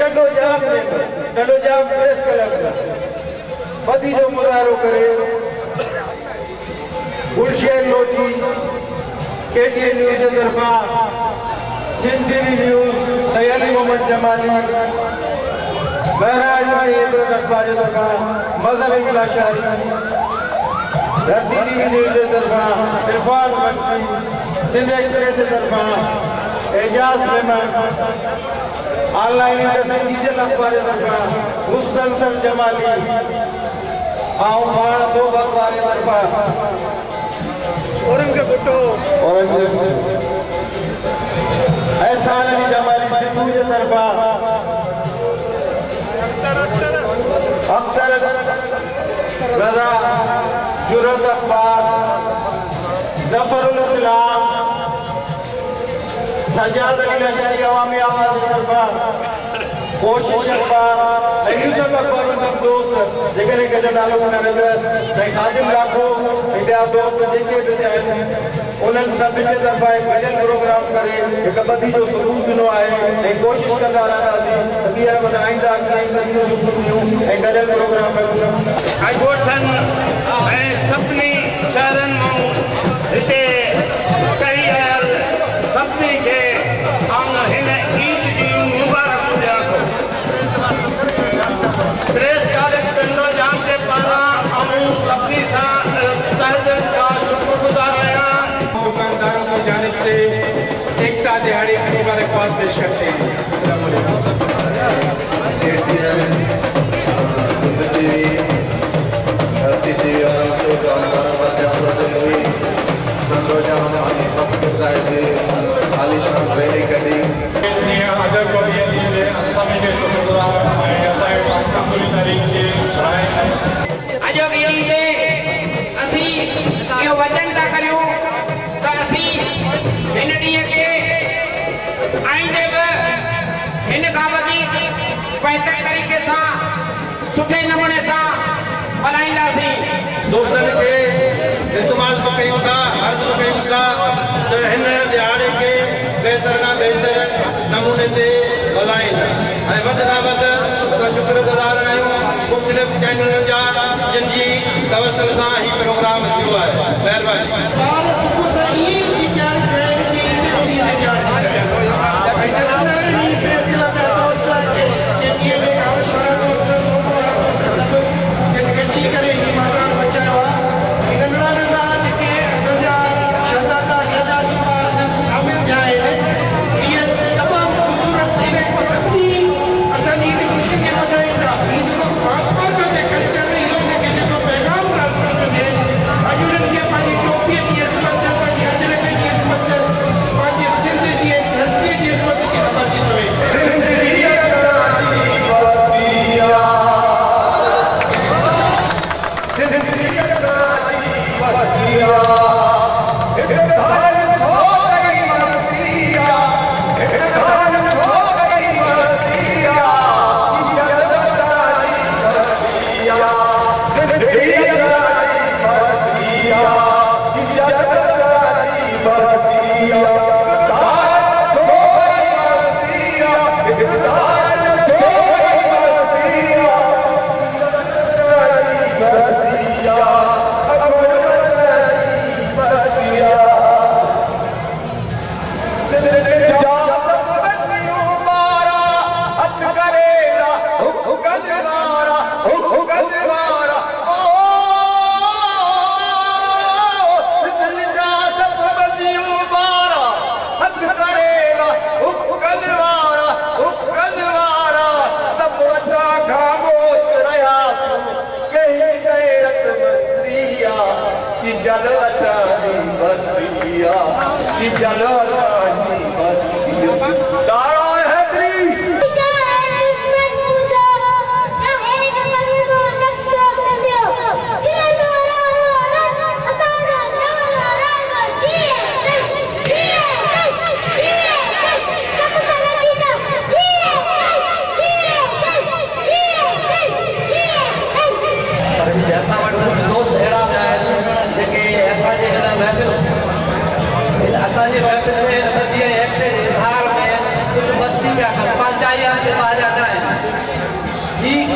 टंडो जाम press club बदी जो मुजाहरो करे गुलशन लोधी KTN न्यूज़ जे तरफां सिंध टीवी न्यूज़ सयाली मोहम्मद जमाली बहराज में इब्रत अखबार जे तरफां मज़हर इला शारी धरती टीवी न्यूज़ जे तरफां इरफान मंकी सिंध एक्सप्रेस जे तरफां एजाज मेमन ऑनलाइन डिजिटल अखबार जे तरफां मुस्तनसर जमाली ऐं पाण सोब अखबार जे तरफां एहसान अली जमाली सिंधु जे तरफां अख्तर रज़ा जुरत अखबार ज़फरुल इस्लाम सजाद अली लश्करी अवामी आवाज़ जे तरफां कोशिश अखबार ऐं सब अखबार सब दोस्त जेकॾहिं कंहिंजो नालो कोन रहियो साईं ख़ादिम लाखो ऐं ॿिया दोस्त जेके बि आहिनि उन्हनि सभिनी जे तरफां गॾियल प्रोग्राम करे हिकु ॿधी जो सबूत ॾिनो आहे ऐं कोशिशि कंदा रहंदासीं त ॿीहर वधि आईंदा ऐं गॾियल प्रोग्राम ॻोठनि ऐं सभिनी शहरनि मां हिते कई आयल सभिनी खे हिन ईद जी मुबारक ॾियां थो। प्रेस कॉलेज टंडो जाम जे पारां सभिनी सां तहे दिल सां शुक्रगुज़ार आहियां। दुकानदारों की जानिब से एकता दिहाड़ी की मुबारकबाद पेश करते हैं। अस्सलाम वालेकुम। बेहतर तरीके से सुठे नमूने से मल्हाईंदासीं। दोस्तनि खे इस्तेमाल कयूं था अर्ज़ कयूं था त हिन दिहाड़े खे बहितर खां बहितर नमूने ते मल्हाइनि ऐं वधि खां वधि असां शुक्रगुज़ार आहियूं मुख़्तलिफ़ चैनलनि जा जिन जी तवसल सां ही प्रोग्राम थियो आहे। महिरबानी। असांजे महफ़िल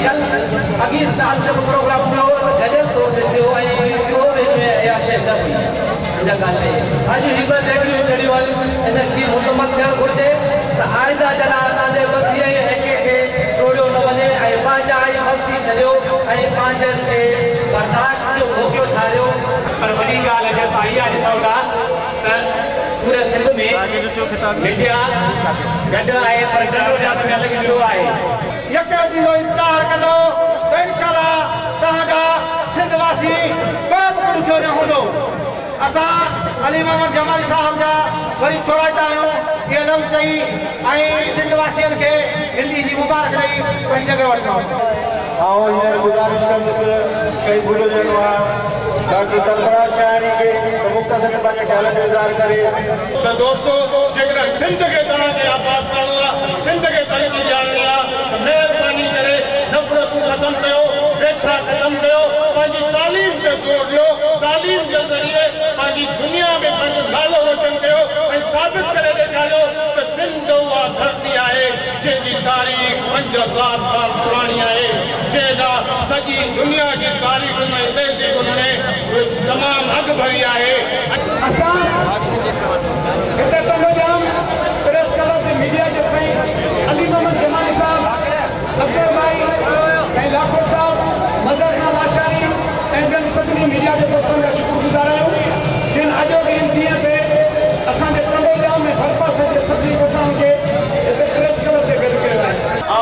कल अॻिए साल जो प्रोग्राम थियो गजल तौर ते थियो ऐं ॿियो बि इहा शइ न हुई जॻह शइ अॼु हिकु ॾेखियो छॾियो हिन जी मुकमल थियणु घुरिजे त आइंदा जना असांजे वधीअ हिके खे टोड़ियो न वञे ऐं पंहिंजा ई मस्ती छॾियो ऐं पंहिंजनि खे बर्दाश्त जो मौक़ो ठाहियो पर वॾी ॻाल्हि अॼु असां इहा ॾिसूं था त पूरे सिंध में मीडिया गॾु आहे पर ॾाढो ज़्यादा अलॻि शो आहे यके ॾींहुं इफ़्तार कंदो त इंशाअल्लाह तव्हांजा सिंधवासी को बि ॾुखियो न हूंदो असां अली मोहम्मद जमाली साहब जा वरी थोराईंदा आहियूं इहे लफ़्ज़ चई ऐं सिंधवासियुनि खे हिंदी जी मुबारक ॾेई पंहिंजी जॻह वठंदा हींअर गुज़ारिश कंदुसि कई भुलो जेको आहे डॉक्टर सरफराज शाहणी खे मुख़्तसर पंहिंजे ख़्याल जो इज़हार करे त दोस्तो जेकॾहिं सिंध खे तव्हांखे आबाद करणो आहे सिंध खे तरक़ी ॾियारणी आहे त महिरबानी करे नफ़रतूं ख़तमु कयो वेछा ख़तमु कयो पंहिंजी तालीम ते ज़ोर ॾियो तालीम जे ज़रिए पंहिंजी दुनिया में पंहिंजो नालो रोशन कयो ऐं साबित करे ॾेखारियो त सिंध उहा धरती आहे जंहिंजी तारीख़ 5000 साल पुराणी आहे जंहिंजा सॼी दुनिया जी तारीख़ में तहज़ीब में तमामु अॻु भरी आहे असां हिते तमाम प्रेस क्लब मीडिया जे साईं अली मोहम्मद जमाली साहब अब्दुल भाई साईं लाखो साहब मदर नाल आशारी ऐं ॿियनि सभिनी मीडिया जे दोस्तनि जा शुक्रगुज़ार आहियूं जिन अॼोके ॾींहं ते असांजे तंडोजाम में हर पासे जे सभिनी कोठाउनि खे हिते प्रेस क्लब ते गॾु कयो आहे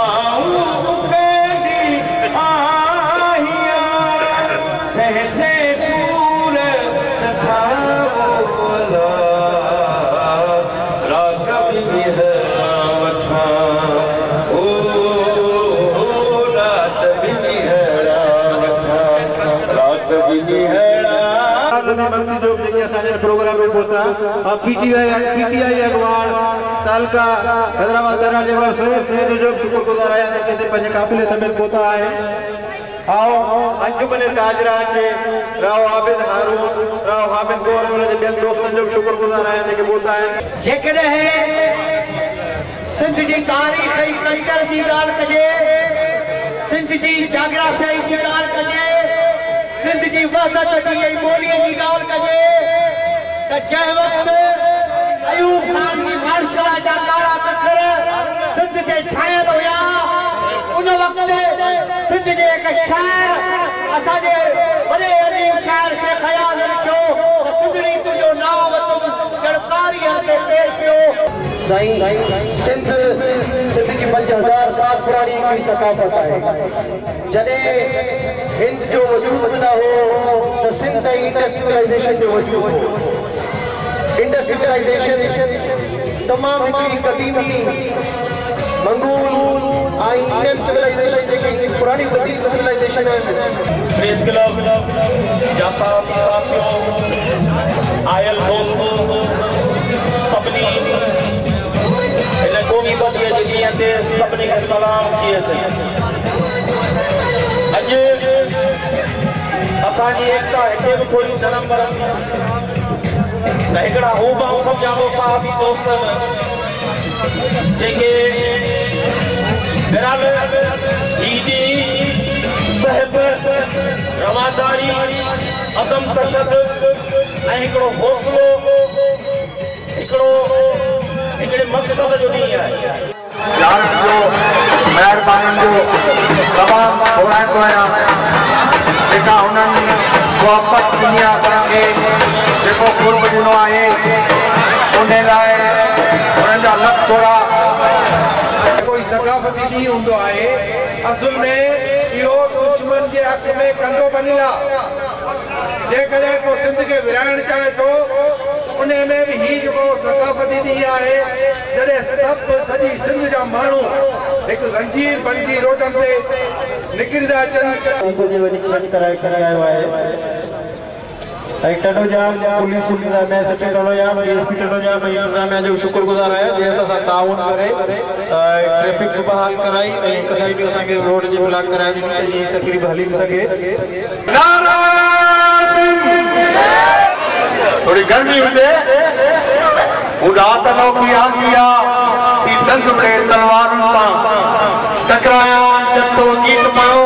प्रोग्राम में पहुंचा पीटीआई अगवान तालका हैदराबाद सैयद जो शुक्रगुज़ार आहियां जेके पंहिंजे काफ़िले समेत पहुता है आओ अंजुमन ताजरान जे राव आबिद हारून राव हामिद गौर उन जे ॿियनि दोस्तनि जो शुक्रगुज़ार आहियां जेके पहुता आहिनि जेकॾहिं सिंध जी तारीख़ ऐं कल्चर जी ॻाल्हि कजे सिंध जी जाग्राफी जी ॻाल्हि कजे सिंध जी वहदत जी ऐं ॿोलीअ जी ॻाल्हि कजे त जंहिं वक़्तु अयूब खान जी बादशाह जा कारा पत्थर सिंध ते छायल हुया उन वक़्तु सिंध जे हिकु शाइर असांजे वॾे अजीम शाइर खे ख़याल रखियो त सिंधड़ी तुंहिंजो नाम वरितो गड़कारीअ ते पेश पियो साईं सिंध की 5000 साल पुरानी हिकिड़ी सकाफ़त आहे जॾहिं हिंद जो वजूद न हो त सिंध ऐं इंडस सिविलाइज़ेशन जो वजूद हो इंडस सिविलाइज़ेशन तमामु हिकिड़ी क़दीमी मंगूल ऐं इंडियन सिविलाइज़ेशन जेकी पुरानी वधीक सिविलाइज़ेशन आहिनि प्रेस क्लब जा साथियों आयल दोस्तों सभिनी हिन क़ौमी ॿधीअ जे ॾींहं ते सभिनी खे सलाम थियसि अॼु असांजी एकता हिते बि थोरी नरम परम त हिकिड़ा हू मां सम्झां साहबी दोस्त जेके बहरहाल हीअ सहब रवादारी अदम तशद्दुद ऐं हिकिड़ो हौसलो हिकिड़े मक़सद जो ॾींहुं आहे महिरबानी जो तमामु घुराईंदो आहियां जेका हुननि मोहबत ॾिनी आहे असांखे जेको कुर्ब ॾिनो आहे उन लाइ हुननि जा लख थोरा कोई सकाफ़ती ॾींहुं हूंदो आहे असुल में इहो दुश्मन जे हक़ में कंदो बनी आहे जेकॾहिं को सिंध खे विराइणु चाहे थो उन में बि हीउ जेको सकाफ़ती ॾींहुं आहे जॾहिं सभु सॼी सिंध जा माण्हू हिकु गंजीर बणिजी रोडनि ते निकिरंदा अचनि करायो आहे ऐं टंडोजाम पुलिस इंतज़ामिया एसएचओ टंडोजाम डीएसपी टंडोजाम ऐं इंतज़ामिया जो शुक्रगुज़ार आहियां जंहिं सां ताउन करे ट्रैफिक बि बहाल कराई ऐं हिकु साइड असांखे रोड जी ब्लॉक कराए ॾिनी त जीअं तकरीब हली सघे थोड़ी गर्मी हुजे रात नौकरी आ गया थी दंद बड़े तलवार सां टकराया जब तो गीत पढ़ो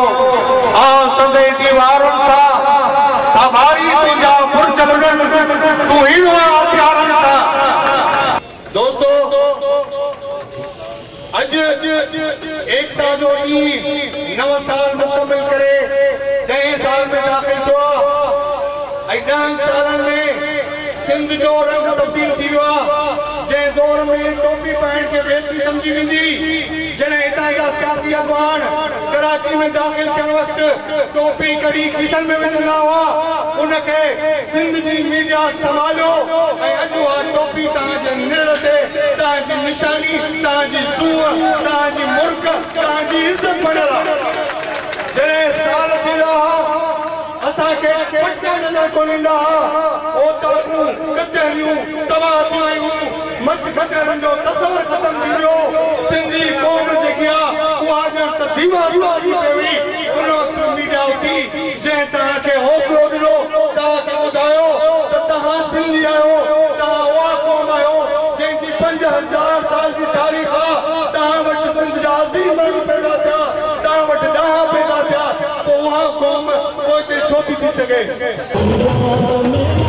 टोपी 9 साल मुकम्मल करे 10 साल में दाखिल हुआ। 10 साल में सिंध जो रंग तब्दील थी वियो आहे। जंहिं दौर में टोपी पाइण खे बेइज्जती सम्झी वेंदी, जॾहिं हितां जा सियासी अॻवान कराची में दाख़िल थियण वक़्तु टोपी कढी खीसनि में विझंदा हुआ, उनखे सिंध जी मीडिया संभालियो ऐं अॼु उहा टोपी तव्हांजे निर ते तव्हांजी निशानी, तव्हांजी सूंहं, तव्हांजी मुर्क, तव्हांजी इज़त बणियल आहे। जॾहिं साल थी विया असांखे पटका नज़र कोन ईंदा हुआ, ओताकूं कचहरियूं तबाह थी वियूं, मच कचहरियुनि जो तस्वर ख़तम थी वियो। सिंधी क़ौम जेकी आहे उहा ॼण त दीवार थी पई। उन वक़्तु मीडिया उथी जंहिं तव्हांखे हौसलो ॾिनो, तव्हांखे ॿुधायो त तव्हां सिंधी आहियो, तव्हां उहा क़ौम आहियो जंहिंजी 5000 साल जी तारीख़ आहे। तव्हां वटि सिंध जा अज़ीम माण्हू पैदा थिया, तव्हां वटि ॾांहुं पैदा थिया, पोइ उहा क़ौम पोइ हिते छो थी सघे।